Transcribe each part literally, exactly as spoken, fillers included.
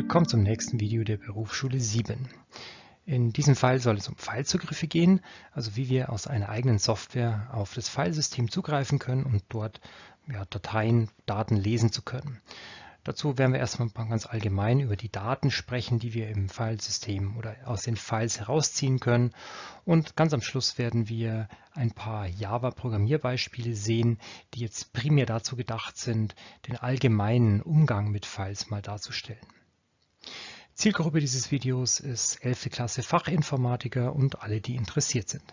Willkommen zum nächsten Video der Berufsschule sieben. In diesem Fall soll es um Filezugriffe gehen, also wie wir aus einer eigenen Software auf das Filesystem zugreifen können und dort ja, Dateien, Daten lesen zu können. Dazu werden wir erstmal ganz allgemein über die Daten sprechen, die wir im Filesystem oder aus den Files herausziehen können. Und ganz am Schluss werden wir ein paar Java-Programmierbeispiele sehen, die jetzt primär dazu gedacht sind, den allgemeinen Umgang mit Files mal darzustellen. Zielgruppe dieses Videos ist elfte Klasse Fachinformatiker und alle, die interessiert sind.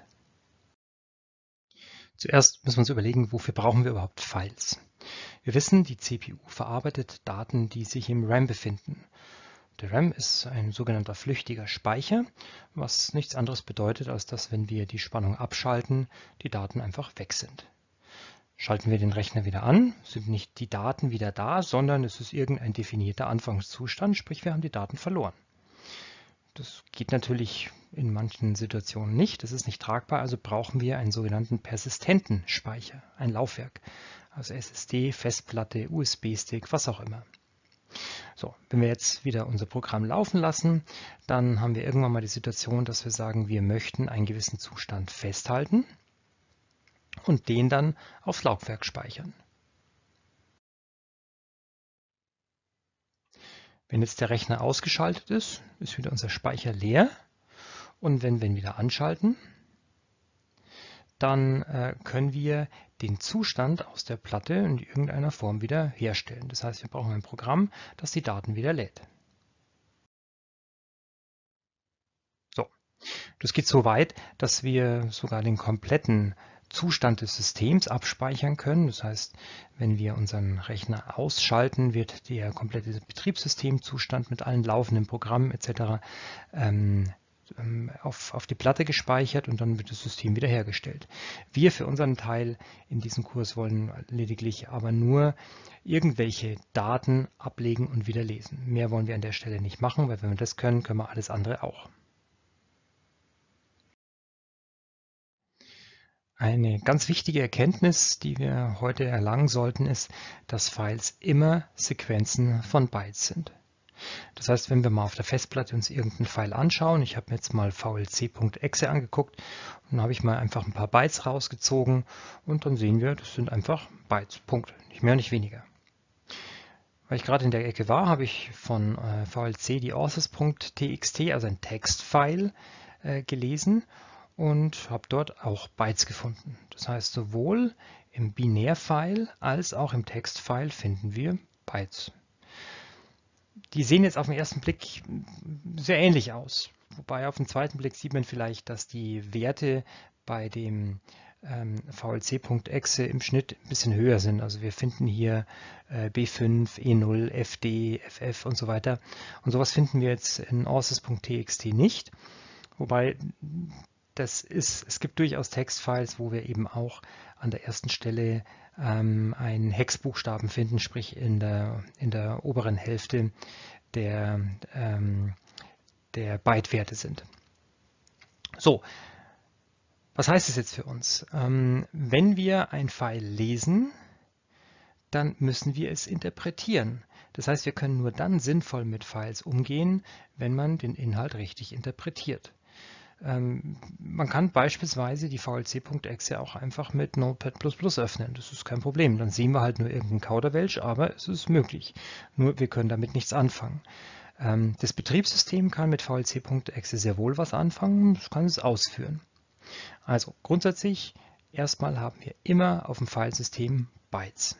Zuerst müssen wir uns überlegen, wofür brauchen wir überhaupt Files? Wir wissen, die C P U verarbeitet Daten, die sich im RAM befinden. Der RAM ist ein sogenannter flüchtiger Speicher, was nichts anderes bedeutet, als dass, wenn wir die Spannung abschalten, die Daten einfach weg sind. Schalten wir den Rechner wieder an, sind nicht die Daten wieder da, sondern es ist irgendein definierter Anfangszustand, sprich wir haben die Daten verloren. Das geht natürlich in manchen Situationen nicht, das ist nicht tragbar, also brauchen wir einen sogenannten persistenten Speicher, ein Laufwerk, also S S D, Festplatte, U S B-Stick, was auch immer. So, wenn wir jetzt wieder unser Programm laufen lassen, dann haben wir irgendwann mal die Situation, dass wir sagen, wir möchten einen gewissen Zustand festhalten und den dann aufs Laufwerk speichern. Wenn jetzt der Rechner ausgeschaltet ist, ist wieder unser Speicher leer. Und wenn wir ihn wieder anschalten, dann äh, können wir den Zustand aus der Platte in irgendeiner Form wieder herstellen. Das heißt, wir brauchen ein Programm, das die Daten wieder lädt. So, das geht so weit, dass wir sogar den kompletten Zustand des Systems abspeichern können. Das heißt, wenn wir unseren Rechner ausschalten, wird der komplette Betriebssystemzustand mit allen laufenden Programmen et cetera ähm, auf, auf die Platte gespeichert und dann wird das System wiederhergestellt. Wir für unseren Teil in diesem Kurs wollen lediglich aber nur irgendwelche Daten ablegen und wieder lesen. Mehr wollen wir an der Stelle nicht machen, weil wenn wir das können, können wir alles andere auch. Eine ganz wichtige Erkenntnis, die wir heute erlangen sollten, ist, dass Files immer Sequenzen von Bytes sind. Das heißt, wenn wir mal auf der Festplatte uns irgendeinen File anschauen, ich habe mir jetzt mal V L C Punkt E X E angeguckt und dann habe ich mal einfach ein paar Bytes rausgezogen und dann sehen wir, das sind einfach Bytes, Punkt, nicht mehr, nicht weniger. Weil ich gerade in der Ecke war, habe ich von äh, V L C die authors Punkt T X T, also ein Textfile, äh, gelesen und habe dort auch Bytes gefunden. Das heißt, sowohl im Binärfile als auch im Textfile finden wir Bytes. Die sehen jetzt auf den ersten Blick sehr ähnlich aus. Wobei auf den zweiten Blick sieht man vielleicht, dass die Werte bei dem ähm, V L C Punkt E X E im Schnitt ein bisschen höher sind. Also wir finden hier äh, B fünf, E null, F D, F F und so weiter. Und sowas finden wir jetzt in authors Punkt T X T nicht. Wobei das ist, es gibt durchaus Textfiles, wo wir eben auch an der ersten Stelle ähm, einen Hexbuchstaben finden, sprich in der, in der oberen Hälfte der, ähm, der Byte-Werte sind. So, was heißt das jetzt für uns? Ähm, wenn wir ein File lesen, dann müssen wir es interpretieren. Das heißt, wir können nur dann sinnvoll mit Files umgehen, wenn man den Inhalt richtig interpretiert. Ähm, man kann beispielsweise die V L C Punkt E X E auch einfach mit Notepad plus plus öffnen. Das ist kein Problem. Dann sehen wir halt nur irgendeinen Kauderwelsch, aber es ist möglich. Nur wir können damit nichts anfangen. Ähm, das Betriebssystem kann mit V L C Punkt E X E sehr wohl was anfangen, es kann es ausführen. Also grundsätzlich, erstmal haben wir immer auf dem Filesystem Bytes.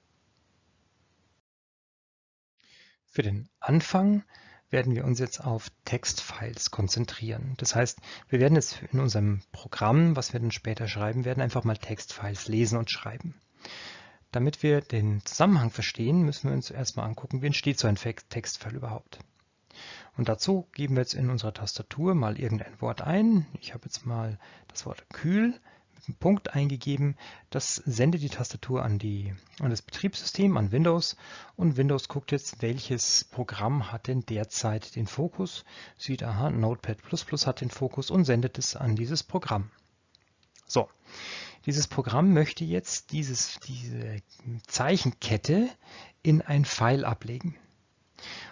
Für den Anfang werden wir uns jetzt auf Textfiles konzentrieren. Das heißt, wir werden jetzt in unserem Programm, was wir dann später schreiben werden, einfach mal Textfiles lesen und schreiben. Damit wir den Zusammenhang verstehen, müssen wir uns erstmal angucken, wie entsteht so ein Textfile überhaupt. Und dazu geben wir jetzt in unserer Tastatur mal irgendein Wort ein. Ich habe jetzt mal das Wort kühl mit einem Punkt eingegeben. Das sendet die Tastatur an, die, an das Betriebssystem, an Windows. Und Windows guckt jetzt, welches Programm hat denn derzeit den Fokus. Sieht, aha, Notepad plus plus hat den Fokus und sendet es an dieses Programm. So, dieses Programm möchte jetzt dieses, diese Zeichenkette in ein File ablegen.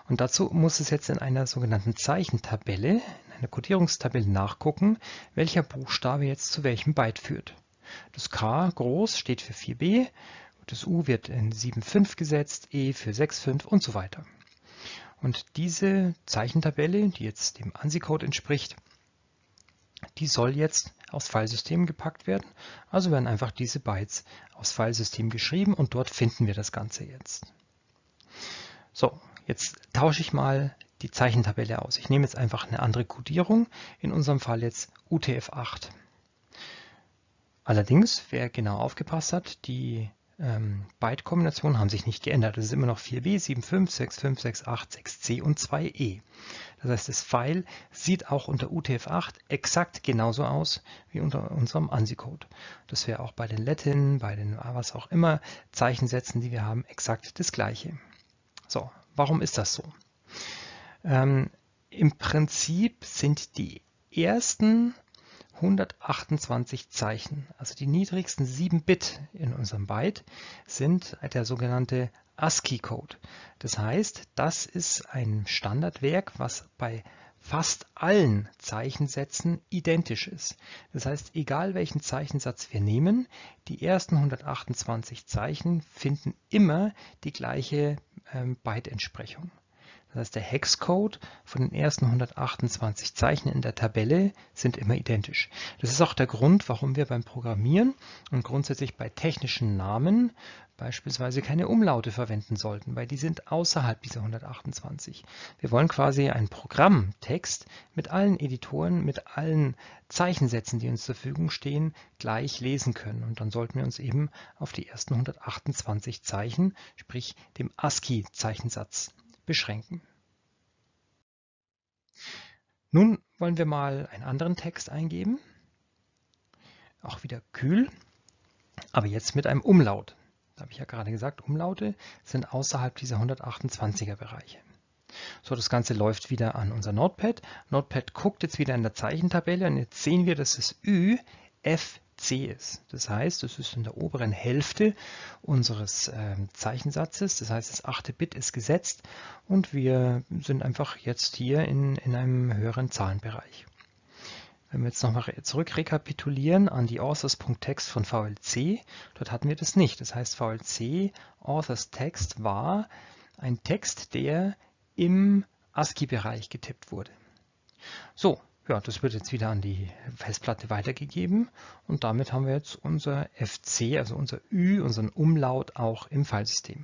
Und dazu muss es jetzt in einer sogenannten Zeichentabelle, in einer Codierungstabelle nachgucken, welcher Buchstabe jetzt zu welchem Byte führt. Das K groß steht für vier B, das U wird in sieben Komma fünf gesetzt, E für sechs Komma fünf und so weiter. Und diese Zeichentabelle, die jetzt dem ANSI-Code entspricht, die soll jetzt aufs Filesystem gepackt werden. Also werden einfach diese Bytes aufs Filesystem geschrieben und dort finden wir das Ganze jetzt. So, jetzt tausche ich mal die Zeichentabelle aus. Ich nehme jetzt einfach eine andere Codierung, in unserem Fall jetzt U T F acht. Allerdings, wer genau aufgepasst hat, die ähm, Byte-Kombinationen haben sich nicht geändert. Es ist immer noch vier B, sieben Komma fünf, sechs Komma fünf, sechs Komma acht, sechs C und zwei E. Das heißt, das File sieht auch unter U T F acht exakt genauso aus wie unter unserem ANSI-Code. Das wäre auch bei den Latin, bei den was auch immer Zeichensätzen, die wir haben, exakt das gleiche. So, warum ist das so? Ähm, Im Prinzip sind die ersten hundertachtundzwanzig Zeichen, also die niedrigsten sieben Bit in unserem Byte, sind der sogenannte ASCII-Code. Das heißt, das ist ein Standardwerk, was bei fast allen Zeichensätzen identisch ist. Das heißt, egal welchen Zeichensatz wir nehmen, die ersten hundertachtundzwanzig Zeichen finden immer die gleiche ähm, Byte-Entsprechung. Das heißt, der Hexcode von den ersten hundertachtundzwanzig Zeichen in der Tabelle sind immer identisch. Das ist auch der Grund, warum wir beim Programmieren und grundsätzlich bei technischen Namen beispielsweise keine Umlaute verwenden sollten, weil die sind außerhalb dieser hundertachtundzwanzig. Wir wollen quasi einen Programmtext mit allen Editoren, mit allen Zeichensätzen, die uns zur Verfügung stehen, gleich lesen können. Und dann sollten wir uns eben auf die ersten hundertachtundzwanzig Zeichen, sprich dem ASCII-Zeichensatz, beschränken. Nun wollen wir mal einen anderen Text eingeben, auch wieder kühl, aber jetzt mit einem Umlaut. Da habe ich ja gerade gesagt, Umlaute sind außerhalb dieser hundertachtundzwanziger Bereiche. So, das Ganze läuft wieder an unser Notepad. Notepad guckt jetzt wieder in der Zeichentabelle und jetzt sehen wir, dass das Ü F C ist. Das heißt, es ist in der oberen Hälfte unseres äh, Zeichensatzes. Das heißt, das achte Bit ist gesetzt und wir sind einfach jetzt hier in, in einem höheren Zahlenbereich. Wenn wir jetzt nochmal zurück rekapitulieren an die authors.text von V L C, dort hatten wir das nicht. Das heißt, V L C authors text war ein Text, der im ASCII-Bereich getippt wurde. So, ja, das wird jetzt wieder an die Festplatte weitergegeben und damit haben wir jetzt unser F C, also unser Ü, unseren Umlaut auch im Filesystem.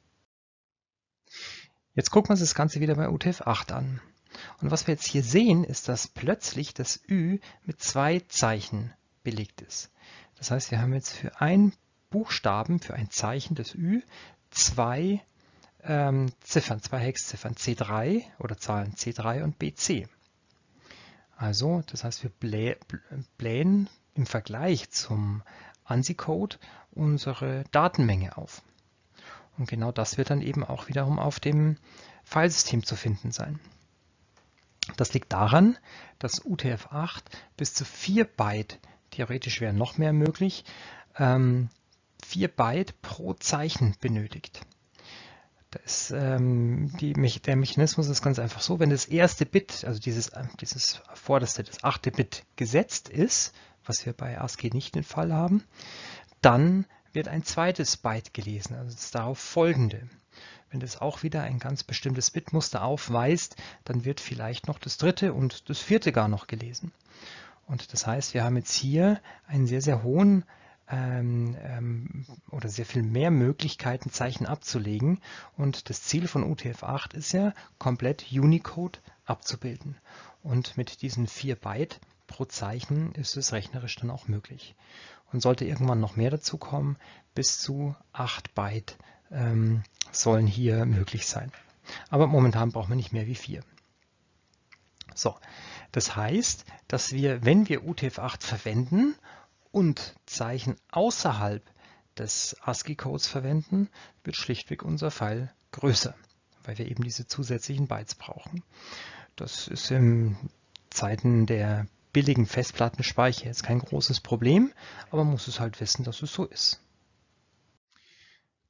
Jetzt gucken wir uns das Ganze wieder bei U T F acht an. Und was wir jetzt hier sehen, ist, dass plötzlich das Ü mit zwei Zeichen belegt ist. Das heißt, wir haben jetzt für einen Buchstaben, für ein Zeichen des Ü, zwei ähm, Ziffern, zwei Hexziffern, C drei oder Zahlen C drei und B C. Also, das heißt, wir blä blähen im Vergleich zum ANSI-Code unsere Datenmenge auf. Und genau das wird dann eben auch wiederum auf dem Filesystem zu finden sein. Das liegt daran, dass U T F acht bis zu vier Byte, theoretisch wäre noch mehr möglich, ähm, vier Byte pro Zeichen benötigt. Das, ähm, die, der Mechanismus ist ganz einfach so, wenn das erste Bit, also dieses, dieses vorderste, das achte Bit gesetzt ist, was wir bei ASCII nicht den Fall haben, dann wird ein zweites Byte gelesen, also das darauf folgende. Wenn das auch wieder ein ganz bestimmtes Bitmuster aufweist, dann wird vielleicht noch das dritte und das vierte gar noch gelesen. Und das heißt, wir haben jetzt hier einen sehr, sehr hohen Ähm, ähm, oder sehr viel mehr Möglichkeiten, Zeichen abzulegen. Und das Ziel von U T F acht ist ja, komplett Unicode abzubilden. Und mit diesen vier Byte pro Zeichen ist es rechnerisch dann auch möglich. Und sollte irgendwann noch mehr dazu kommen, bis zu acht Byte ähm, sollen hier möglich sein. Aber momentan braucht man nicht mehr wie vier. So, das heißt, dass wir, wenn wir U T F acht verwenden, und Zeichen außerhalb des ASCII-Codes verwenden, wird schlichtweg unser File größer, weil wir eben diese zusätzlichen Bytes brauchen. Das ist in Zeiten der billigen Festplattenspeicher jetzt kein großes Problem, aber man muss es halt wissen, dass es so ist.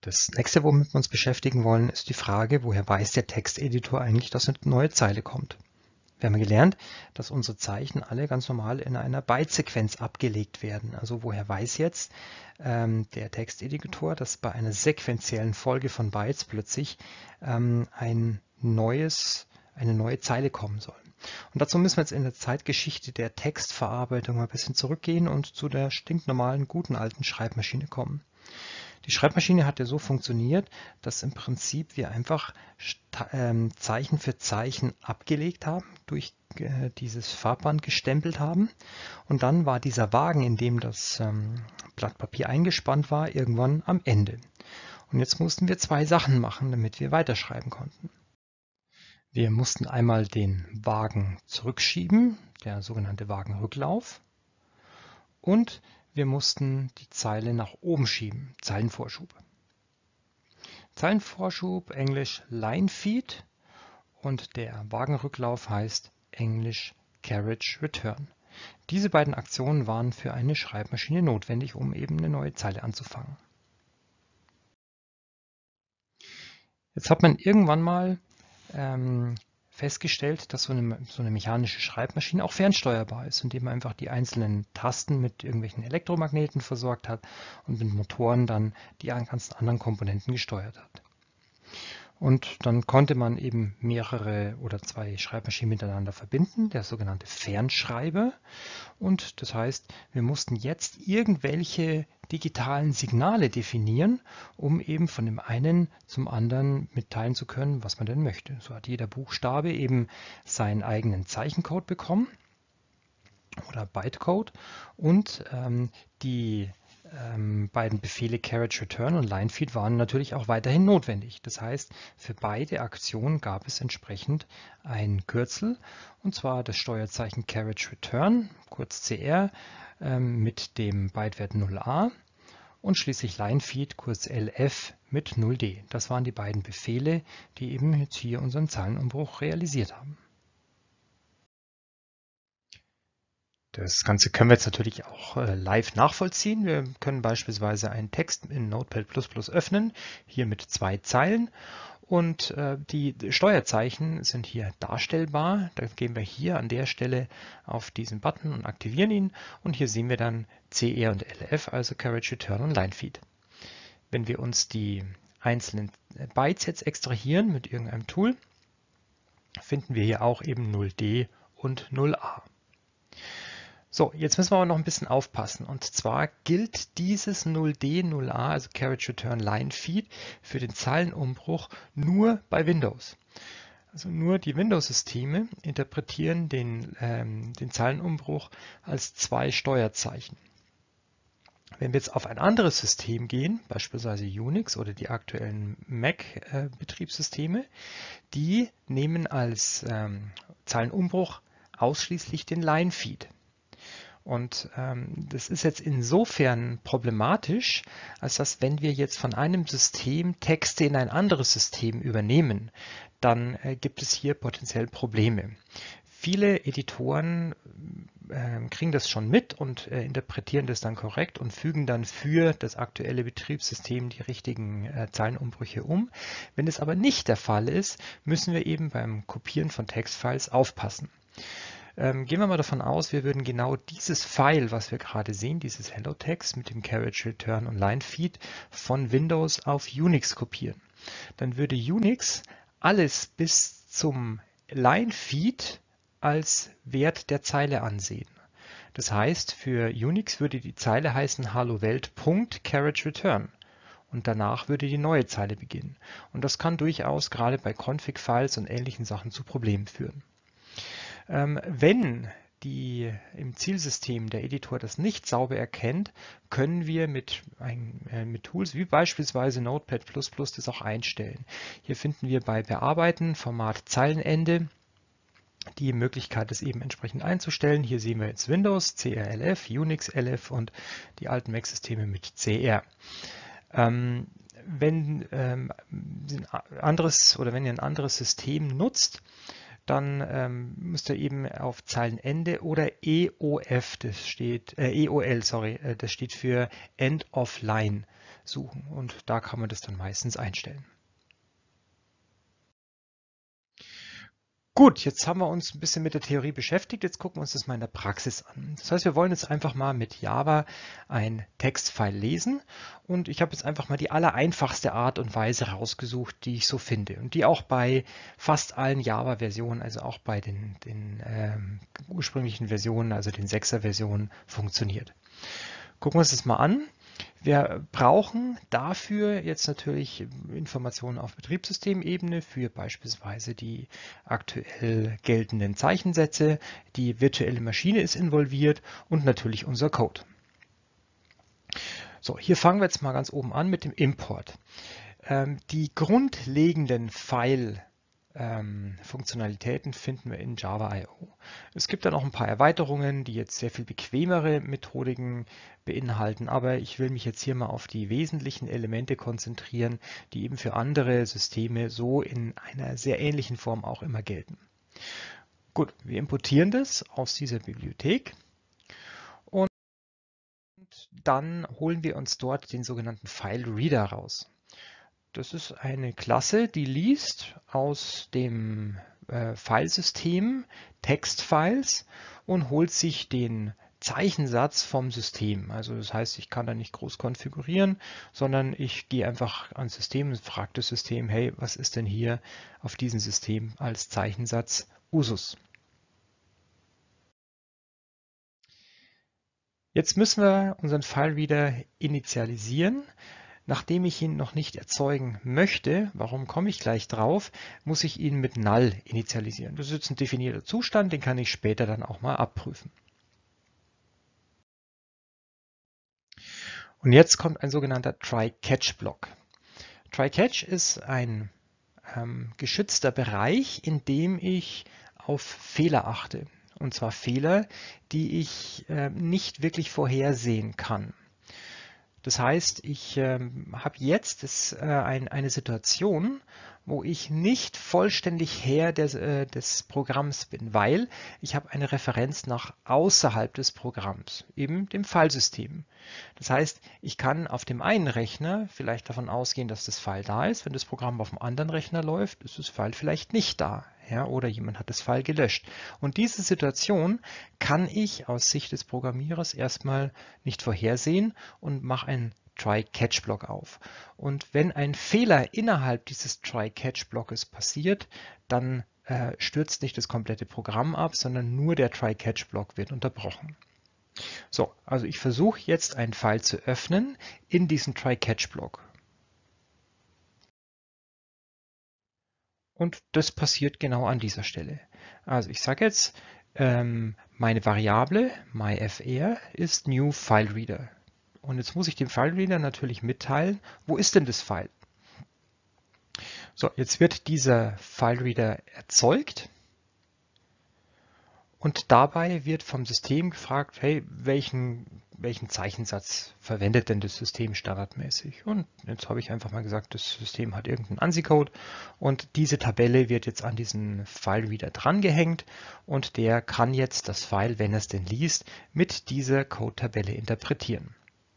Das nächste, womit wir uns beschäftigen wollen, ist die Frage, woher weiß der Texteditor eigentlich, dass eine neue Zeile kommt? Wir haben gelernt, dass unsere Zeichen alle ganz normal in einer Bytesequenz abgelegt werden. Also woher weiß jetzt ähm, der Texteditor, dass bei einer sequenziellen Folge von Bytes plötzlich ähm, ein neues, eine neue Zeile kommen soll? Und dazu müssen wir jetzt in der Zeitgeschichte der Textverarbeitung mal ein bisschen zurückgehen und zu der stinknormalen, guten alten Schreibmaschine kommen. Die Schreibmaschine hat ja so funktioniert, dass im Prinzip wir einfach Zeichen für Zeichen abgelegt haben, durch dieses Farbband gestempelt haben und dann war dieser Wagen, in dem das Blatt Papier eingespannt war, irgendwann am Ende. Und jetzt mussten wir zwei Sachen machen, damit wir weiterschreiben konnten. Wir mussten einmal den Wagen zurückschieben, der sogenannte Wagenrücklauf, und wir mussten die Zeile nach oben schieben, Zeilenvorschub. Zeilenvorschub, Englisch Line Feed, und der Wagenrücklauf heißt Englisch Carriage Return. Diese beiden Aktionen waren für eine Schreibmaschine notwendig, um eben eine neue Zeile anzufangen. Jetzt hat man irgendwann mal ähm, festgestellt, dass so eine, so eine mechanische Schreibmaschine auch fernsteuerbar ist, indem man einfach die einzelnen Tasten mit irgendwelchen Elektromagneten versorgt hat und mit Motoren dann die ganzen anderen Komponenten gesteuert hat. Und dann konnte man eben mehrere oder zwei Schreibmaschinen miteinander verbinden, der sogenannte Fernschreiber. Und das heißt, wir mussten jetzt irgendwelche digitalen Signale definieren, um eben von dem einen zum anderen mitteilen zu können, was man denn möchte. So hat jeder Buchstabe eben seinen eigenen Zeichencode bekommen oder Bytecode, und ähm, die ähm, beiden Befehle Carriage Return und Line Feed waren natürlich auch weiterhin notwendig. Das heißt, für beide Aktionen gab es entsprechend ein Kürzel, und zwar das Steuerzeichen Carriage Return, kurz C R, ähm, mit dem Bytewert null a, und schließlich Line Feed, kurz L F, mit null d. Das waren die beiden Befehle, die eben jetzt hier unseren Zeilenumbruch realisiert haben. Das Ganze können wir jetzt natürlich auch äh, live nachvollziehen. Wir können beispielsweise einen Text in Notepad plus plus öffnen, hier mit zwei Zeilen, und äh, die Steuerzeichen sind hier darstellbar. Da gehen wir hier an der Stelle auf diesen Button und aktivieren ihn, und hier sehen wir dann C R und L F, also Carriage Return und Line Feed. Wenn wir uns die einzelnen Bytes jetzt extrahieren mit irgendeinem Tool, finden wir hier auch eben null d und null a. So, jetzt müssen wir aber noch ein bisschen aufpassen, und zwar gilt dieses null d, null a, also Carriage Return Line Feed, für den Zeilenumbruch nur bei Windows. Also nur die Windows-Systeme interpretieren den, ähm, den Zeilenumbruch als zwei Steuerzeichen. Wenn wir jetzt auf ein anderes System gehen, beispielsweise Unix oder die aktuellen Mac-Betriebssysteme, die nehmen als ähm, Zeilenumbruch ausschließlich den Line Feed. Und ähm, das ist jetzt insofern problematisch, als dass, wenn wir jetzt von einem System Texte in ein anderes System übernehmen, dann äh, gibt es hier potenziell Probleme. Viele Editoren äh, kriegen das schon mit und äh, interpretieren das dann korrekt und fügen dann für das aktuelle Betriebssystem die richtigen äh, Zeilenumbrüche um. Wenn es aber nicht der Fall ist, müssen wir eben beim Kopieren von Textfiles aufpassen. Ähm, gehen wir mal davon aus, wir würden genau dieses File, was wir gerade sehen, dieses Hello-Text mit dem Carriage Return und Line Feed, von Windows auf Unix kopieren. Dann würde Unix alles bis zum Line Feed als Wert der Zeile ansehen. Das heißt, für Unix würde die Zeile heißen hallo Welt.carriage Return. Und danach würde die neue Zeile beginnen. Und das kann durchaus gerade bei Config-Files und ähnlichen Sachen zu Problemen führen. Ähm, wenn die, im Zielsystem der Editor das nicht sauber erkennt, können wir mit, ein, äh, mit Tools wie beispielsweise Notepad plus plus das auch einstellen. Hier finden wir bei Bearbeiten, Format Zeilenende, die Möglichkeit, das eben entsprechend einzustellen. Hier sehen wir jetzt Windows, C R L F, Unix L F und die alten Mac-Systeme mit C R. Ähm, wenn, ähm, ein anderes, oder wenn ihr ein anderes System nutzt, dann ähm, müsst ihr eben auf Zeilenende oder E O F, das steht, äh, E O L, sorry, äh, das steht für End of Line, suchen. Und da kann man das dann meistens einstellen. Gut, jetzt haben wir uns ein bisschen mit der Theorie beschäftigt. Jetzt gucken wir uns das mal in der Praxis an. Das heißt, wir wollen jetzt einfach mal mit Java ein Textfile lesen. Und ich habe jetzt einfach mal die allereinfachste Art und Weise rausgesucht, die ich so finde. Und die auch bei fast allen Java-Versionen, also auch bei den, den ähm, ursprünglichen Versionen, also den sechser-Versionen, funktioniert. Gucken wir uns das mal an. Wir brauchen dafür jetzt natürlich Informationen auf Betriebssystemebene für beispielsweise die aktuell geltenden Zeichensätze. Die virtuelle Maschine ist involviert und natürlich unser Code. So, hier fangen wir jetzt mal ganz oben an mit dem Import. Ähm, die grundlegenden File Ähm, Funktionalitäten finden wir in Java Punkt i o. Es gibt dann auch ein paar Erweiterungen, die jetzt sehr viel bequemere Methodiken beinhalten, aber ich will mich jetzt hier mal auf die wesentlichen Elemente konzentrieren, die eben für andere Systeme so in einer sehr ähnlichen Form auch immer gelten. Gut, wir importieren das aus dieser Bibliothek und dann holen wir uns dort den sogenannten File Reader raus. Das ist eine Klasse, die liest aus dem äh, Filesystem Textfiles und holt sich den Zeichensatz vom System. Also das heißt, ich kann da nicht groß konfigurieren, sondern ich gehe einfach ans System und frage das System, hey, was ist denn hier auf diesem System als Zeichensatz Usus? Jetzt müssen wir unseren File wieder initialisieren. Nachdem ich ihn noch nicht erzeugen möchte, warum komme ich gleich drauf, muss ich ihn mit null initialisieren. Das ist jetzt ein definierter Zustand, den kann ich später dann auch mal abprüfen. Und jetzt kommt ein sogenannter Try-Catch-Block. Try-Catch ist ein ähm, geschützter Bereich, in dem ich auf Fehler achte. Und zwar Fehler, die ich äh, nicht wirklich vorhersehen kann. Das heißt, ich ähm, habe jetzt das, äh, ein, eine Situation, wo ich nicht vollständig Herr des, äh, des Programms bin, weil ich habe eine Referenz nach außerhalb des Programms, eben dem Filesystem. Das heißt, ich kann auf dem einen Rechner vielleicht davon ausgehen, dass das File da ist. Wenn das Programm auf dem anderen Rechner läuft, ist das File vielleicht nicht da. Ja, oder jemand hat das File gelöscht. Und diese Situation kann ich aus Sicht des Programmierers erstmal nicht vorhersehen und mache einen Try-Catch-Block auf. Und wenn ein Fehler innerhalb dieses Try-Catch-Blockes passiert, dann äh, stürzt nicht das komplette Programm ab, sondern nur der Try-Catch-Block wird unterbrochen. So, also ich versuche jetzt einen File zu öffnen in diesen Try-Catch-Block. Und das passiert genau an dieser Stelle. Also ich sage jetzt, ähm, meine Variable myFR ist NewFileReader. Und jetzt muss ich dem FileReader natürlich mitteilen, wo ist denn das File? So, jetzt wird dieser FileReader erzeugt. Und dabei wird vom System gefragt, hey, welchen, welchen Zeichensatz verwendet denn das System standardmäßig? Und jetzt habe ich einfach mal gesagt, das System hat irgendeinen ANSI-Code und diese Tabelle wird jetzt an diesen File-Reader drangehängt und der kann jetzt das File, wenn er es denn liest, mit dieser Code-Tabelle interpretieren.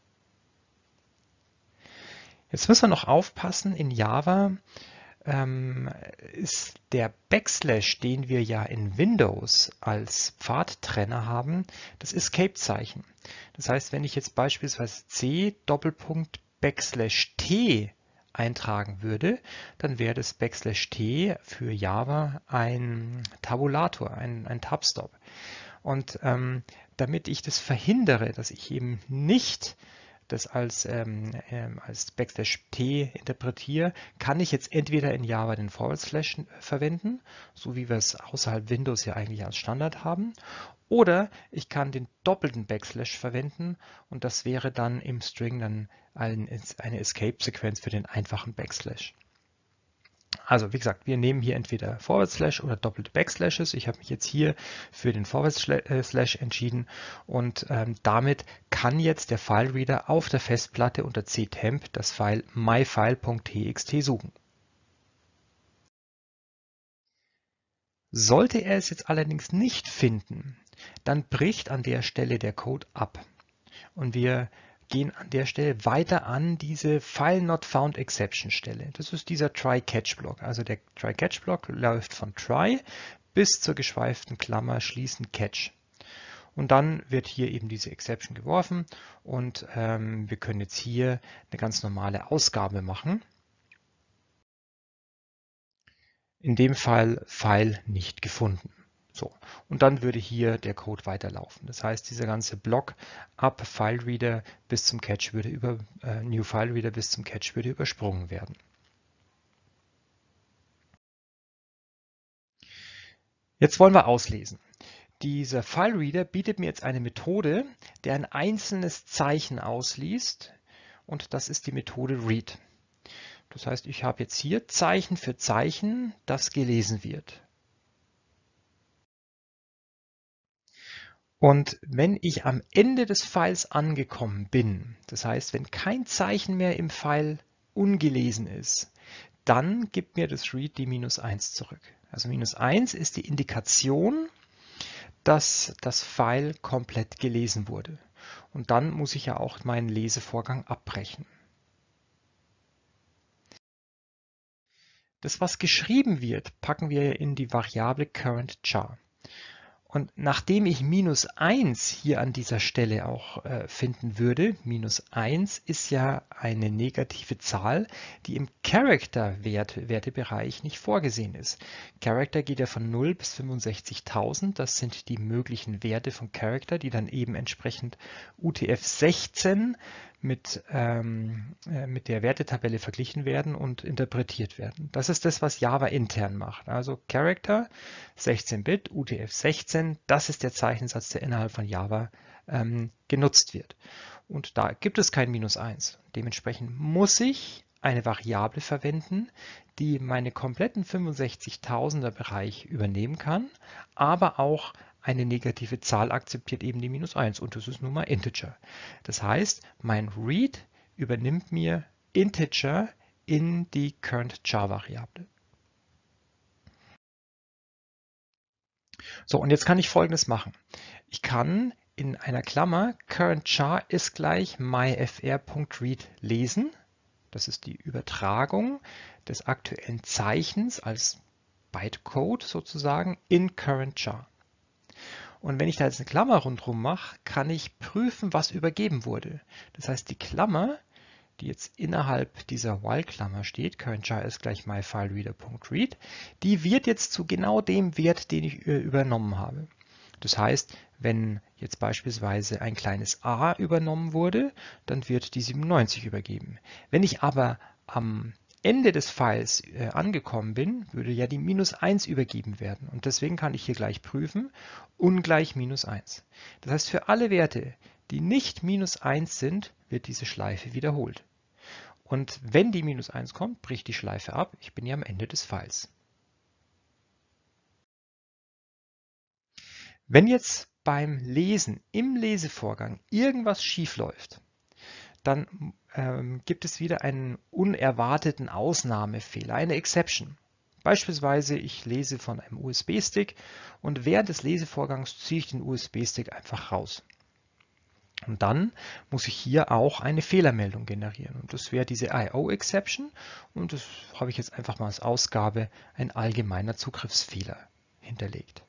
Jetzt müssen wir noch aufpassen, in Java ähm, ist der Backslash, den wir ja in Windows als Pfadtrenner haben, das Escape-Zeichen. Das heißt, wenn ich jetzt beispielsweise C Doppelpunkt Backslash T eintragen würde, dann wäre das Backslash T für Java ein Tabulator, ein, ein Tabstop. Und ähm, damit ich das verhindere, dass ich eben nicht das als, ähm, ähm, als Backslash T interpretiere, kann ich jetzt entweder in Java den Forward Slash verwenden, so wie wir es außerhalb Windows ja eigentlich als Standard haben, oder ich kann den doppelten Backslash verwenden und das wäre dann im String dann ein, eine Escape-Sequenz für den einfachen Backslash. Also wie gesagt, wir nehmen hier entweder Forward Slash oder doppelte Backslashes. Ich habe mich jetzt hier für den Forward Slash entschieden und ähm, damit kann jetzt der File-Reader auf der Festplatte unter ctemp das File myfile.txt suchen. Sollte er es jetzt allerdings nicht finden, dann bricht an der Stelle der Code ab und wir gehen an der Stelle weiter an diese File Not Found Exception Stelle. Das ist dieser Try-Catch-Block. Also der Try-Catch-Block läuft von Try bis zur geschweiften Klammer schließen Catch. Und dann wird hier eben diese Exception geworfen und ähm, wir können jetzt hier eine ganz normale Ausgabe machen. In dem Fall File nicht gefunden. So, und dann würde hier der Code weiterlaufen. Das heißt, dieser ganze Block ab FileReader bis zum Catch würde über äh, New FileReader bis zum Catch würde übersprungen werden. Jetzt wollen wir auslesen. Dieser FileReader bietet mir jetzt eine Methode, der ein einzelnes Zeichen ausliest, und das ist die Methode Read. Das heißt, ich habe jetzt hier Zeichen für Zeichen, das gelesen wird. Und wenn ich am Ende des Files angekommen bin, das heißt, wenn kein Zeichen mehr im File ungelesen ist, dann gibt mir das Read die minus eins zurück. Also minus eins ist die Indikation, dass das File komplett gelesen wurde. Und dann muss ich ja auch meinen Lesevorgang abbrechen. Das, was geschrieben wird, packen wir in die Variable currentChar. Und nachdem ich minus eins hier an dieser Stelle auch äh, finden würde, minus eins ist ja eine negative Zahl, die im Character-Wertebereich nicht vorgesehen ist. Character geht ja von null bis fünfundsechzigtausend, das sind die möglichen Werte von Character, die dann eben entsprechend U T F sechzehn mit, ähm, äh, mit der Wertetabelle verglichen werden und interpretiert werden. Das ist das, was Java intern macht. Also Character, sechzehn Bit, U T F sechzehn, das ist der Zeichensatz, der innerhalb von Java ähm, genutzt wird. Und da gibt es kein minus eins. Dementsprechend muss ich eine Variable verwenden, die meine kompletten fünfundsechzigtausender Bereich übernehmen kann, aber auch eine negative Zahl akzeptiert, eben die minus eins, und das ist nun mal Integer. Das heißt, mein Read übernimmt mir Integer in die currentChar-Variable. So, und jetzt kann ich Folgendes machen. Ich kann in einer Klammer currentChar ist gleich myfr.read lesen. Das ist die Übertragung des aktuellen Zeichens als Bytecode sozusagen in currentChar. Und wenn ich da jetzt eine Klammer rundherum mache, kann ich prüfen, was übergeben wurde. Das heißt, die Klammer, die jetzt innerhalb dieser While-Klammer steht, currentChar ist gleich myFileReader.read, die wird jetzt zu genau dem Wert, den ich übernommen habe. Das heißt, wenn jetzt beispielsweise ein kleines a übernommen wurde, dann wird die siebenundneunzig übergeben. Wenn ich aber am Ende des Files äh, angekommen bin, würde ja die minus eins übergeben werden. Und deswegen kann ich hier gleich prüfen, ungleich minus eins. Das heißt, für alle Werte, die nicht minus eins sind, wird diese Schleife wiederholt. Und wenn die minus eins kommt, bricht die Schleife ab. Ich bin ja am Ende des Files. Wenn jetzt beim Lesen im Lesevorgang irgendwas schief läuft, dann ähm, gibt es wieder einen unerwarteten Ausnahmefehler, eine Exception. Beispielsweise, ich lese von einem U S B-Stick und während des Lesevorgangs ziehe ich den U S B-Stick einfach raus. Und dann muss ich hier auch eine Fehlermeldung generieren. Und das wäre diese I O-Exception. Und das habe ich jetzt einfach mal als Ausgabe ein allgemeiner Zugriffsfehler hinterlegt.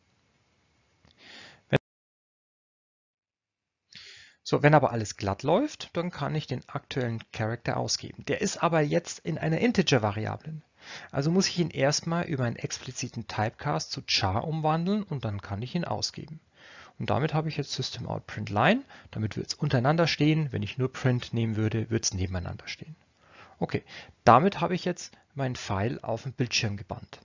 So, wenn aber alles glatt läuft, dann kann ich den aktuellen Character ausgeben. Der ist aber jetzt in einer Integer-Variable. Also muss ich ihn erstmal über einen expliziten Typecast zu char umwandeln und dann kann ich ihn ausgeben. Und damit habe ich jetzt Systemout.println, damit wird es untereinander stehen. Wenn ich nur print nehmen würde, wird es nebeneinander stehen. Okay, damit habe ich jetzt mein File auf den Bildschirm gebannt.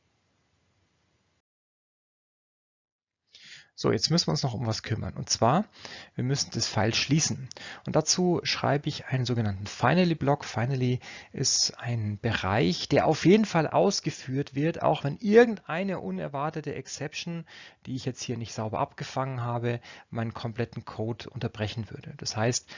So, jetzt müssen wir uns noch um was kümmern. Und zwar, wir müssen das File schließen. Und dazu schreibe ich einen sogenannten Finally-Block. Finally ist ein Bereich, der auf jeden Fall ausgeführt wird, auch wenn irgendeine unerwartete Exception, die ich jetzt hier nicht sauber abgefangen habe, meinen kompletten Code unterbrechen würde. Das heißt,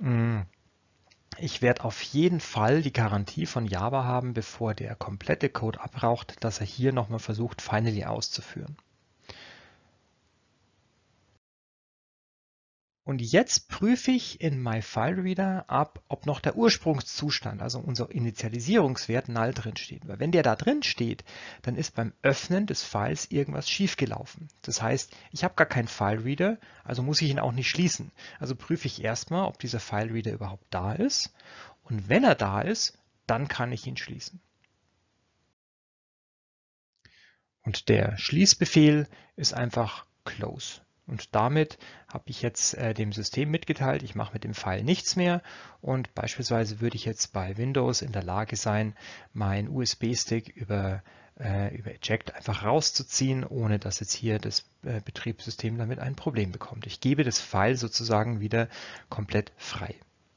ich werde auf jeden Fall die Garantie von Java haben, bevor der komplette Code abraucht, dass er hier nochmal versucht, Finally auszuführen. Und jetzt prüfe ich in MyFileReader ab, ob noch der Ursprungszustand, also unser Initialisierungswert, null drin steht. Weil wenn der da drin steht, dann ist beim Öffnen des Files irgendwas schiefgelaufen. Das heißt, ich habe gar keinen FileReader, also muss ich ihn auch nicht schließen. Also prüfe ich erstmal, ob dieser FileReader überhaupt da ist. Und wenn er da ist, dann kann ich ihn schließen. Und der Schließbefehl ist einfach close. Und damit habe ich jetzt äh, dem System mitgeteilt, ich mache mit dem File nichts mehr und beispielsweise würde ich jetzt bei Windows in der Lage sein, meinen U S B-Stick über, äh, über Eject einfach rauszuziehen, ohne dass jetzt hier das äh, Betriebssystem damit ein Problem bekommt. Ich gebe das File sozusagen wieder komplett frei.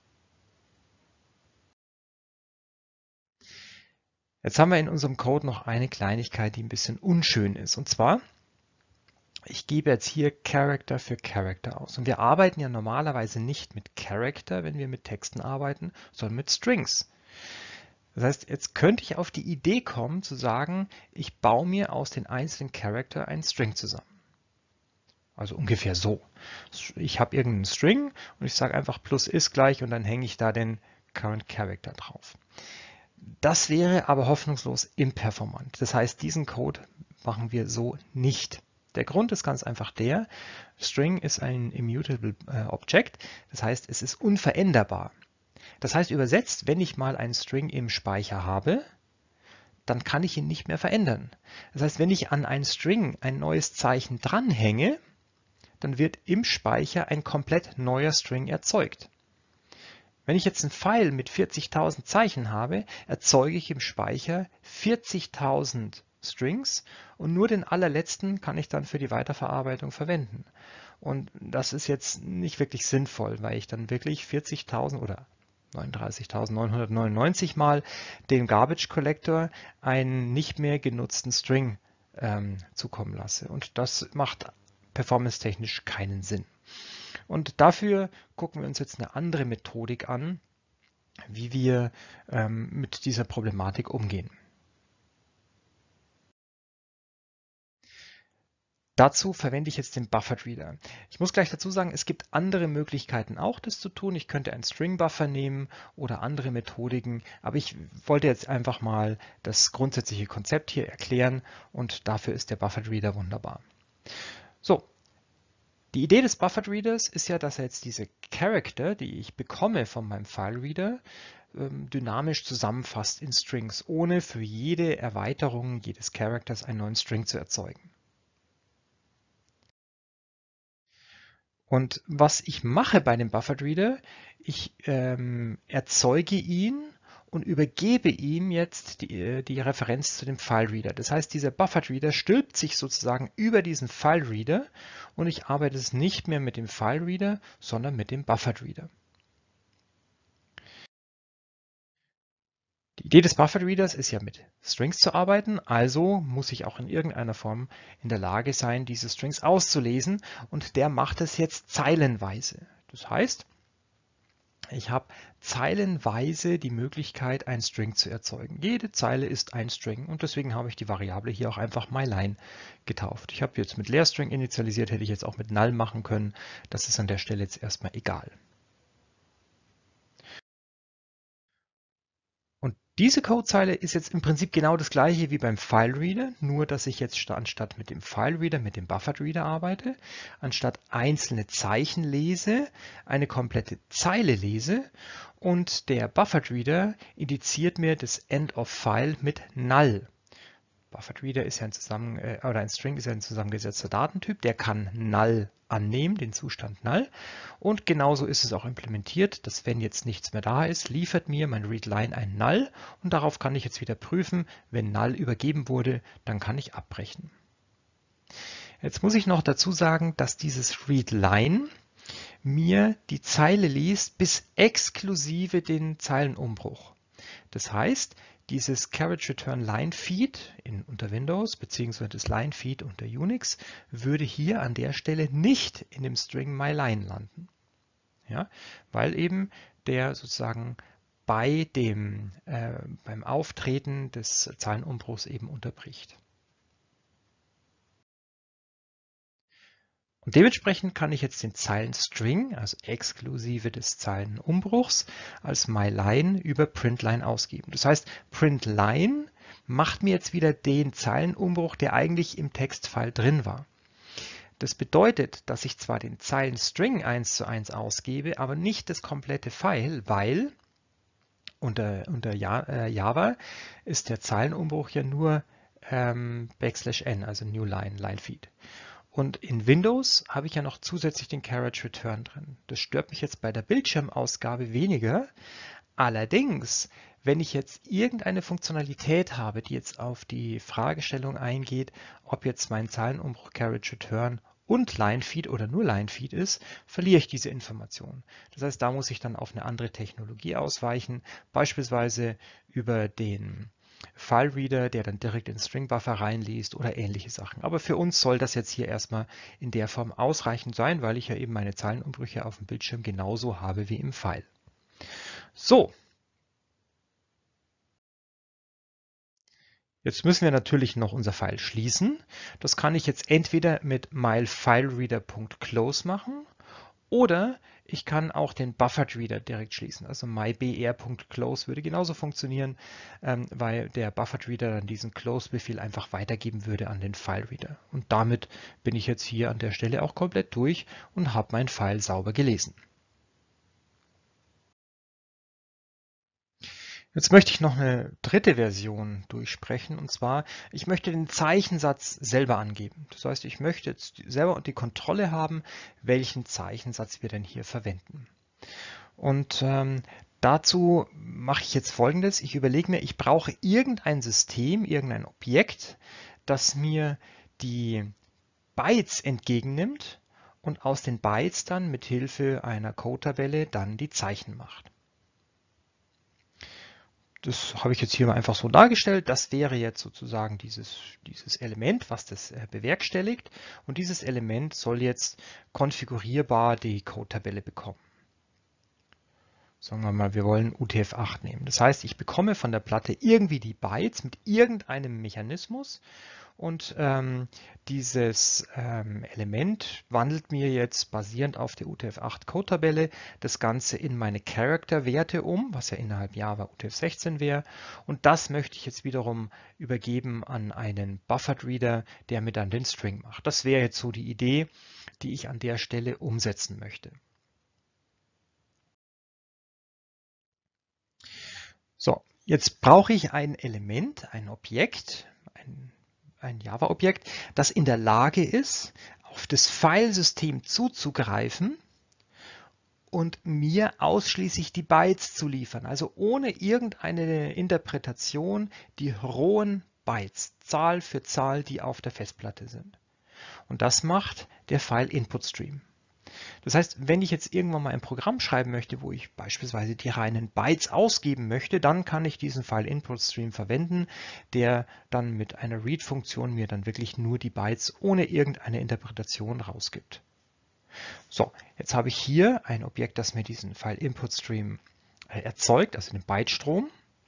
Jetzt haben wir in unserem Code noch eine Kleinigkeit, die ein bisschen unschön ist. Und zwar, ich gebe jetzt hier Character für Character aus. Und wir arbeiten ja normalerweise nicht mit Character, wenn wir mit Texten arbeiten, sondern mit Strings. Das heißt, jetzt könnte ich auf die Idee kommen, zu sagen, ich baue mir aus den einzelnen Character einen String zusammen. Also ungefähr so. Ich habe irgendeinen String und ich sage einfach plus ist gleich und dann hänge ich da den Current Character drauf. Das wäre aber hoffnungslos imperformant. Das heißt, diesen Code machen wir so nicht. Der Grund ist ganz einfach der, String ist ein immutable äh, Object, das heißt, es ist unveränderbar. Das heißt übersetzt, wenn ich mal einen String im Speicher habe, dann kann ich ihn nicht mehr verändern. Das heißt, wenn ich an einen String ein neues Zeichen dranhänge, dann wird im Speicher ein komplett neuer String erzeugt. Wenn ich jetzt einen File mit vierzigtausend Zeichen habe, erzeuge ich im Speicher vierzigtausend Strings und nur den allerletzten kann ich dann für die Weiterverarbeitung verwenden. Und das ist jetzt nicht wirklich sinnvoll, weil ich dann wirklich vierzigtausend oder neununddreißigtausendneunhundertneunundneunzig Mal dem Garbage Collector einen nicht mehr genutzten String ähm, zukommen lasse. Und das macht performance-technisch keinen Sinn. Und dafür gucken wir uns jetzt eine andere Methodik an, wie wir ähm, mit dieser Problematik umgehen. Dazu verwende ich jetzt den Buffered-Reader. Ich muss gleich dazu sagen, es gibt andere Möglichkeiten auch, das zu tun. Ich könnte einen String-Buffer nehmen oder andere Methodiken, aber ich wollte jetzt einfach mal das grundsätzliche Konzept hier erklären und dafür ist der Buffered-Reader wunderbar. So, die Idee des Buffered Readers ist ja, dass er jetzt diese Character, die ich bekomme von meinem File-Reader, dynamisch zusammenfasst in Strings, ohne für jede Erweiterung jedes Charakters einen neuen String zu erzeugen. Und was ich mache bei dem Buffered Reader, ich ähm, erzeuge ihn und übergebe ihm jetzt die, die Referenz zu dem File-Reader. Das heißt, dieser Buffered-Reader stülpt sich sozusagen über diesen File-Reader und ich arbeite es nicht mehr mit dem File-Reader, sondern mit dem Buffered-Reader. Die Idee des Buffered-Readers ist ja mit Strings zu arbeiten, also muss ich auch in irgendeiner Form in der Lage sein, diese Strings auszulesen und der macht es jetzt zeilenweise. Das heißt, ich habe zeilenweise die Möglichkeit, einen String zu erzeugen. Jede Zeile ist ein String und deswegen habe ich die Variable hier auch einfach myLine getauft. Ich habe jetzt mit Leerstring initialisiert, hätte ich jetzt auch mit null machen können. Das ist an der Stelle jetzt erstmal egal. Und diese Codezeile ist jetzt im Prinzip genau das gleiche wie beim FileReader, nur dass ich jetzt anstatt mit dem FileReader mit dem BufferedReader arbeite, anstatt einzelne Zeichen lese, eine komplette Zeile lese und der BufferedReader indiziert mir das End of File mit null. BufferedReader ist ja ein zusammen äh, oder ein String ist ja ein zusammengesetzter Datentyp, der kann null annehmen, den Zustand null. Und genauso ist es auch implementiert, dass wenn jetzt nichts mehr da ist, liefert mir mein readLine ein null und darauf kann ich jetzt wieder prüfen, wenn null übergeben wurde, dann kann ich abbrechen. Jetzt muss ich noch dazu sagen, dass dieses readLine mir die Zeile liest bis exklusive den Zeilenumbruch. Das heißt, dieses Carriage Return Line Feed in, unter Windows bzw. das Line Feed unter Unix würde hier an der Stelle nicht in dem String myLine landen. Ja, weil eben der sozusagen bei dem, äh, beim Auftreten des Zeilenumbruchs eben unterbricht. Und dementsprechend kann ich jetzt den Zeilenstring, also exklusive des Zeilenumbruchs, als myLine über println ausgeben. Das heißt, println macht mir jetzt wieder den Zeilenumbruch, der eigentlich im Textfile drin war. Das bedeutet, dass ich zwar den Zeilenstring eins zu eins ausgebe, aber nicht das komplette File, weil unter, unter Java ist der Zeilenumbruch ja nur ähm, Backslash n, also New Line, Linefeed. Und in Windows habe ich ja noch zusätzlich den Carriage Return drin. Das stört mich jetzt bei der Bildschirmausgabe weniger. Allerdings, wenn ich jetzt irgendeine Funktionalität habe, die jetzt auf die Fragestellung eingeht, ob jetzt mein Zeilenumbruch Carriage Return und Linefeed oder nur Linefeed ist, verliere ich diese Information. Das heißt, da muss ich dann auf eine andere Technologie ausweichen, beispielsweise über den File-Reader, der dann direkt in String-Buffer reinliest oder ähnliche Sachen. Aber für uns soll das jetzt hier erstmal in der Form ausreichend sein, weil ich ja eben meine Zeilenumbrüche auf dem Bildschirm genauso habe wie im File. So. Jetzt müssen wir natürlich noch unser File schließen. Das kann ich jetzt entweder mit myFileReader.close machen oder ich kann auch den Buffered Reader direkt schließen. Also mybr.close würde genauso funktionieren, ähm, weil der Buffered Reader dann diesen Close-Befehl einfach weitergeben würde an den File-Reader. Und damit bin ich jetzt hier an der Stelle auch komplett durch und habe mein File sauber gelesen. Jetzt möchte ich noch eine dritte Version durchsprechen, und zwar, ich möchte den Zeichensatz selber angeben. Das heißt, ich möchte jetzt selber die Kontrolle haben, welchen Zeichensatz wir denn hier verwenden. Und ähm, dazu mache ich jetzt Folgendes. Ich überlege mir, ich brauche irgendein System, irgendein Objekt, das mir die Bytes entgegennimmt und aus den Bytes dann mit Hilfe einer Code-Tabelle dann die Zeichen macht. Das habe ich jetzt hier mal einfach so dargestellt. Das wäre jetzt sozusagen dieses, dieses Element, was das äh, bewerkstelligt. Und dieses Element soll jetzt konfigurierbar die Code-Tabelle bekommen. Sagen wir mal, wir wollen U T F acht nehmen. Das heißt, ich bekomme von der Platte irgendwie die Bytes mit irgendeinem Mechanismus. Und ähm, dieses ähm, Element wandelt mir jetzt basierend auf der U T F acht Code-Tabelle das Ganze in meine Character-Werte um, was ja innerhalb Java U T F sechzehn wäre. Und das möchte ich jetzt wiederum übergeben an einen Buffered Reader, der mir dann den String macht. Das wäre jetzt so die Idee, die ich an der Stelle umsetzen möchte. So, jetzt brauche ich ein Element, ein Objekt, ein ein Java-Objekt, das in der Lage ist, auf das Filesystem zuzugreifen und mir ausschließlich die Bytes zu liefern. Also ohne irgendeine Interpretation die rohen Bytes, Zahl für Zahl, die auf der Festplatte sind. Und das macht der File-Input-Stream. Das heißt, wenn ich jetzt irgendwann mal ein Programm schreiben möchte, wo ich beispielsweise die reinen Bytes ausgeben möchte, dann kann ich diesen File-Input-Stream verwenden, der dann mit einer Read-Funktion mir dann wirklich nur die Bytes ohne irgendeine Interpretation rausgibt. So, jetzt habe ich hier ein Objekt, das mir diesen File-Input-Stream erzeugt, also den Bytestrom.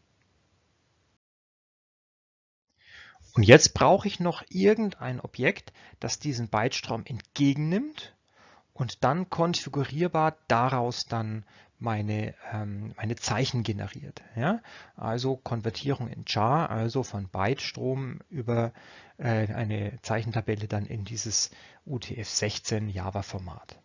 Und jetzt brauche ich noch irgendein Objekt, das diesen Bytestrom entgegennimmt und dann konfigurierbar daraus dann meine, ähm, meine Zeichen generiert. Ja? Also Konvertierung in Char, also von Bytestrom über äh, eine Zeichentabelle dann in dieses U T F sechzehn Java-Format.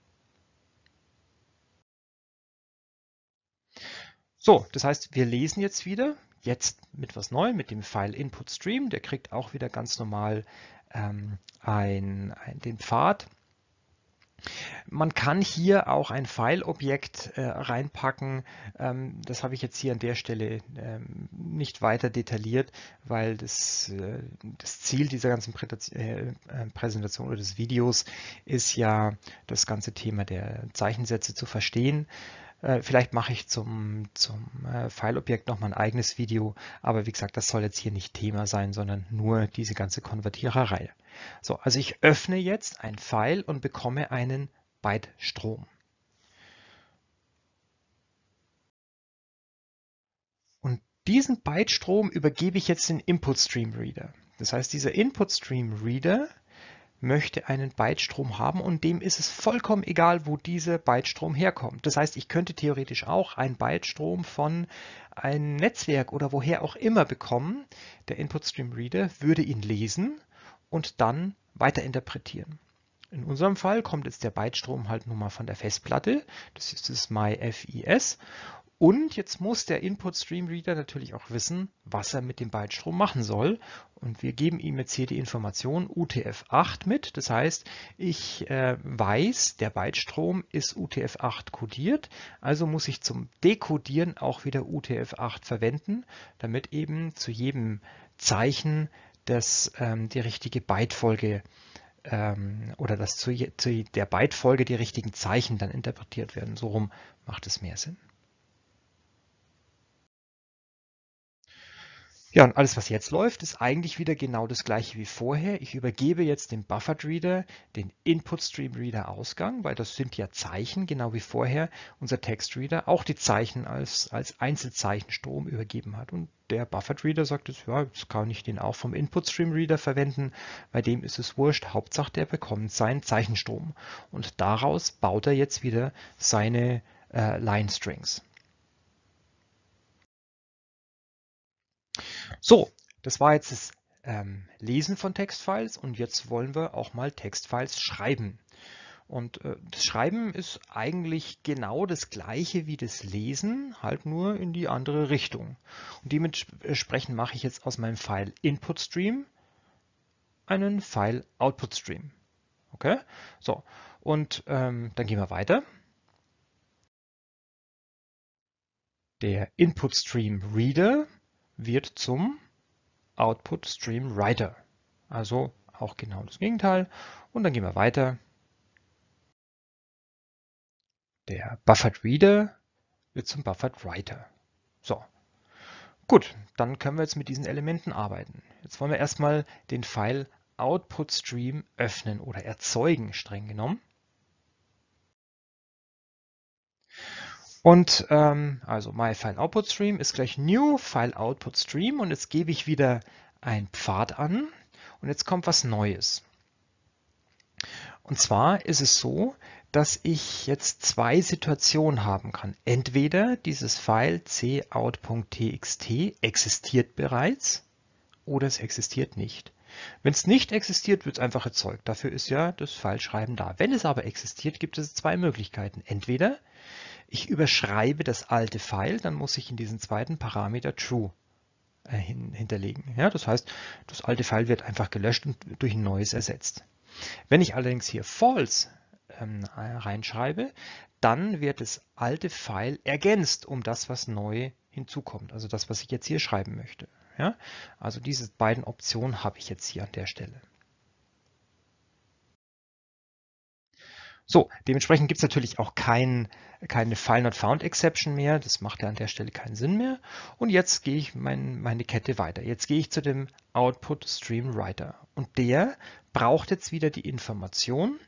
So, das heißt, wir lesen jetzt wieder, jetzt mit was Neuem, mit dem File Input Stream. Der kriegt auch wieder ganz normal ähm, ein, ein, den Pfad. Man kann hier auch ein File-Objekt äh, reinpacken. Ähm, das habe ich jetzt hier an der Stelle ähm, nicht weiter detailliert, weil das, äh, das Ziel dieser ganzen Präsentation, äh, Präsentation oder des Videos ist ja, das ganze Thema der Zeichensätze zu verstehen. Äh, vielleicht mache ich zum, zum äh, File-Objekt nochmal ein eigenes Video, aber wie gesagt, das soll jetzt hier nicht Thema sein, sondern nur diese ganze Konvertiererei. So, also ich öffne jetzt ein File und bekomme einen Bytestrom. Und diesen Bytestrom übergebe ich jetzt den Input Stream Reader. Das heißt, dieser Input Stream Reader möchte einen Bytestrom haben und dem ist es vollkommen egal, wo dieser Bytestrom herkommt. Das heißt, ich könnte theoretisch auch einen Bytestrom von einem Netzwerk oder woher auch immer bekommen. Der InputStream-Reader würde ihn lesen und dann weiterinterpretieren. In unserem Fall kommt jetzt der Bytestrom halt nun mal von der Festplatte. Das ist das MyFIS. Und jetzt muss der InputStream-Reader natürlich auch wissen, was er mit dem Bytestrom machen soll. Und wir geben ihm jetzt hier die Information U T F acht mit. Das heißt, ich äh, weiß, der Bytestrom ist U T F acht kodiert. Also muss ich zum Dekodieren auch wieder U T F acht verwenden, damit eben zu jedem Zeichen das, ähm, die richtige Bytefolge ähm, oder dass zu, zu der Bytefolge die richtigen Zeichen dann interpretiert werden. So rum macht es mehr Sinn. Ja, und alles, was jetzt läuft, ist eigentlich wieder genau das gleiche wie vorher. Ich übergebe jetzt dem Buffered Reader den InputStream-Reader Ausgang, weil das sind ja Zeichen, genau wie vorher unser Textreader auch die Zeichen als, als Einzelzeichenstrom übergeben hat. Und der Buffered Reader sagt jetzt, ja, jetzt kann ich den auch vom InputStream-Reader verwenden. Bei dem ist es wurscht, Hauptsache der bekommt seinen Zeichenstrom. Und daraus baut er jetzt wieder seine äh, Line-Strings. So, das war jetzt das ähm, Lesen von Textfiles und jetzt wollen wir auch mal Textfiles schreiben. Und äh, das Schreiben ist eigentlich genau das gleiche wie das Lesen, halt nur in die andere Richtung. Und dementsprechend mache ich jetzt aus meinem File InputStream einen File OutputStream. Okay? So, und ähm, dann gehen wir weiter. Der InputStream-Reader wird zum OutputStream-Writer. Also auch genau das Gegenteil. Und dann gehen wir weiter. Der Buffered Reader wird zum Buffered Writer. So, gut, dann können wir jetzt mit diesen Elementen arbeiten. Jetzt wollen wir erstmal den Pfeil OutputStream öffnen oder erzeugen, streng genommen. Und ähm, also myFileOutputStream ist gleich New FileOutputStream und jetzt gebe ich wieder einen Pfad an und jetzt kommt was Neues. Und zwar ist es so, dass ich jetzt zwei Situationen haben kann. Entweder dieses File cout.txt existiert bereits oder es existiert nicht. Wenn es nicht existiert, wird es einfach erzeugt. Dafür ist ja das Fileschreiben da. Wenn es aber existiert, gibt es zwei Möglichkeiten. Entweder ich überschreibe das alte File, dann muss ich in diesen zweiten Parameter true äh, hin, hinterlegen. Ja, das heißt, das alte File wird einfach gelöscht und durch ein neues ersetzt. Wenn ich allerdings hier false ähm, reinschreibe, dann wird das alte File ergänzt um das, was neu hinzukommt. Also das, was ich jetzt hier schreiben möchte. Ja? Also diese beiden Optionen habe ich jetzt hier an der Stelle. So, dementsprechend gibt es natürlich auch kein, keine File-Not-Found-Exception mehr. Das macht ja an der Stelle keinen Sinn mehr. Und jetzt gehe ich mein, meine Kette weiter. Jetzt gehe ich zu dem Output-Stream-Writer. Und der braucht jetzt wieder die Information,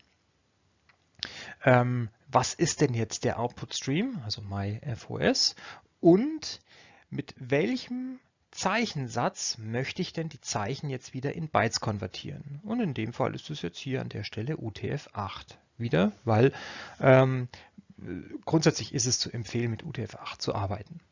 ähm, was ist denn jetzt der Output-Stream, also myFOS, und mit welchem Zeichensatz möchte ich denn die Zeichen jetzt wieder in Bytes konvertieren? Und in dem Fall ist es jetzt hier an der Stelle U T F acht wieder, weil ähm, grundsätzlich ist es zu empfehlen, mit U T F acht zu arbeiten.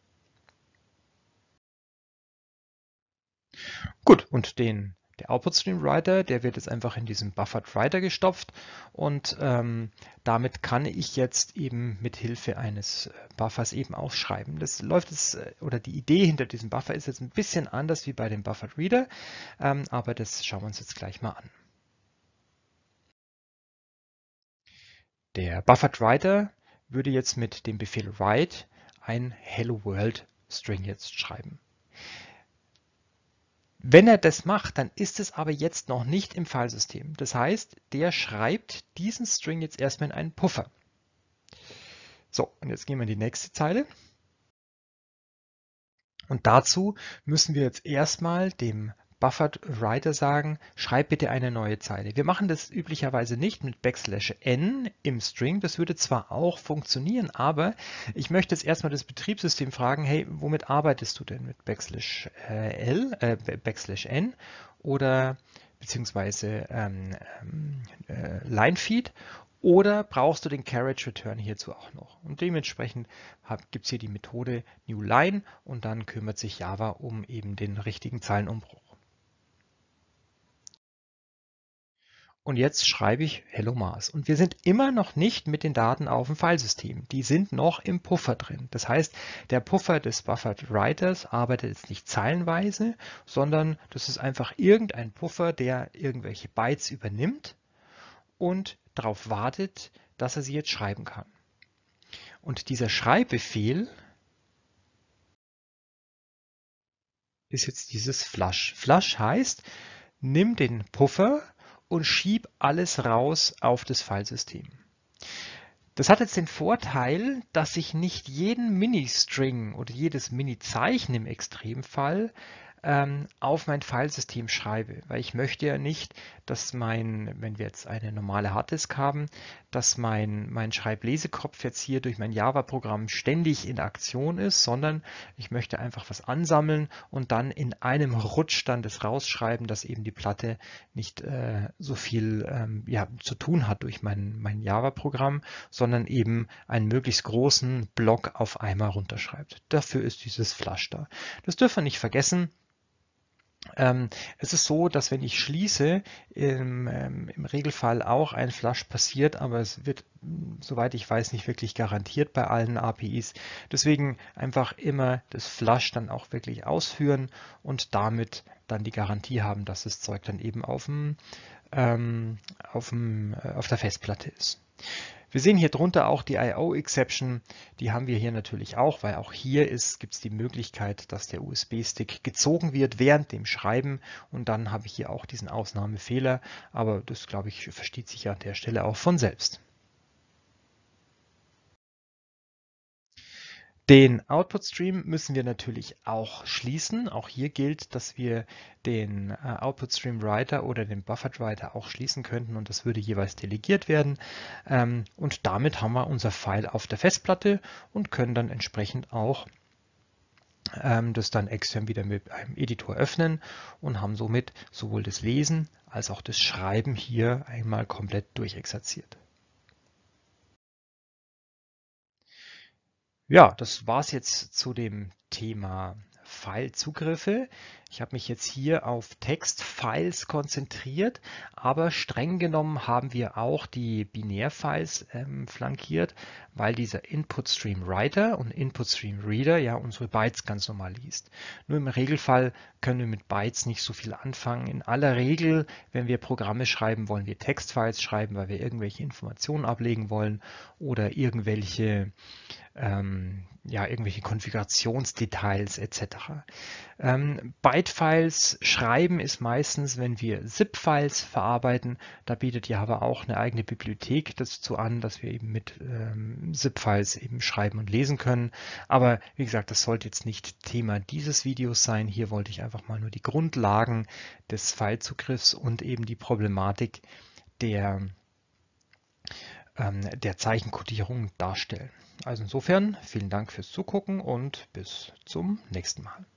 Gut, und den, der OutputStream-Writer, der wird jetzt einfach in diesen Buffered Writer gestopft und ähm, damit kann ich jetzt eben mit Hilfe eines Buffers eben aufschreiben. Das läuft jetzt, oder die Idee hinter diesem Buffer ist jetzt ein bisschen anders wie bei dem Buffered Reader, ähm, aber das schauen wir uns jetzt gleich mal an. Der Buffered Writer würde jetzt mit dem Befehl write ein Hello World String jetzt schreiben. Wenn er das macht, dann ist es aber jetzt noch nicht im Filesystem. Das heißt, der schreibt diesen String jetzt erstmal in einen Puffer. So, und jetzt gehen wir in die nächste Zeile. Und dazu müssen wir jetzt erstmal dem Buffered Writer sagen, schreib bitte eine neue Zeile. Wir machen das üblicherweise nicht mit Backslash n im String. Das würde zwar auch funktionieren, aber ich möchte jetzt erstmal das Betriebssystem fragen, hey, womit arbeitest du denn mit Backslash, äh, L, äh, Backslash n oder beziehungsweise ähm, äh, Line-Feed. Oder brauchst du den Carriage Return hierzu auch noch? Und dementsprechend gibt es hier die Methode newLine und dann kümmert sich Java um eben den richtigen Zeilenumbruch. Und jetzt schreibe ich Hello Mars. Und wir sind immer noch nicht mit den Daten auf dem Filesystem. Die sind noch im Puffer drin. Das heißt, der Puffer des Buffered Writers arbeitet jetzt nicht zeilenweise, sondern das ist einfach irgendein Puffer, der irgendwelche Bytes übernimmt und darauf wartet, dass er sie jetzt schreiben kann. Und dieser Schreibbefehl ist jetzt dieses Flush. Flush heißt, nimm den Puffer und schieb alles raus auf das Filesystem. Das hat jetzt den Vorteil, dass ich nicht jeden Mini-String oder jedes Mini-Zeichen im Extremfall ähm, auf mein Filesystem schreibe, weil ich möchte ja nicht, dass mein, wenn wir jetzt eine normale Harddisk haben, dass mein, mein Schreiblesekopf jetzt hier durch mein Java-Programm ständig in Aktion ist, sondern ich möchte einfach was ansammeln und dann in einem Rutsch dann das rausschreiben, dass eben die Platte nicht äh, so viel ähm, ja, zu tun hat durch mein, mein Java-Programm, sondern eben einen möglichst großen Block auf einmal runterschreibt. Dafür ist dieses Flush da. Das dürfen wir nicht vergessen. Ähm, es ist so, dass wenn ich schließe, im, ähm, im Regelfall auch ein Flush passiert, aber es wird, soweit ich weiß, nicht wirklich garantiert bei allen A P Is. Deswegen einfach immer das Flush dann auch wirklich ausführen und damit dann die Garantie haben, dass das Zeug dann eben auf, dem, ähm, auf, dem, äh, auf der Festplatte ist. Wir sehen hier drunter auch die I O-Exception, die haben wir hier natürlich auch, weil auch hier gibt es die Möglichkeit, dass der U S B-Stick gezogen wird während dem Schreiben und dann habe ich hier auch diesen Ausnahmefehler, aber das, glaube ich, versteht sich an der Stelle auch von selbst. Den Output-Stream müssen wir natürlich auch schließen. Auch hier gilt, dass wir den äh, Output-Stream-Writer oder den Buffered-Writer auch schließen könnten und das würde jeweils delegiert werden. Ähm, und damit haben wir unser File auf der Festplatte und können dann entsprechend auch ähm, das dann extern wieder mit einem Editor öffnen und haben somit sowohl das Lesen als auch das Schreiben hier einmal komplett durchexerziert. Ja, das war's jetzt zu dem Thema File-Zugriffe. Ich habe mich jetzt hier auf Textfiles konzentriert, aber streng genommen haben wir auch die Binärfiles ähm, flankiert, weil dieser Input-Stream-Writer und Input-Stream-Reader ja unsere Bytes ganz normal liest. Nur im Regelfall können wir mit Bytes nicht so viel anfangen. In aller Regel, wenn wir Programme schreiben, wollen wir Textfiles schreiben, weil wir irgendwelche Informationen ablegen wollen oder irgendwelche Ähm, ja, irgendwelche Konfigurationsdetails et cetera. Ähm, Byte-Files schreiben ist meistens, wenn wir Zip-Files verarbeiten. Da bietet Java auch eine eigene Bibliothek dazu an, dass wir eben mit ähm, Zip-Files eben schreiben und lesen können. Aber wie gesagt, das sollte jetzt nicht Thema dieses Videos sein. Hier wollte ich einfach mal nur die Grundlagen des Filezugriffs und eben die Problematik der der Zeichenkodierung darstellen. Also insofern vielen Dank fürs Zugucken und bis zum nächsten Mal.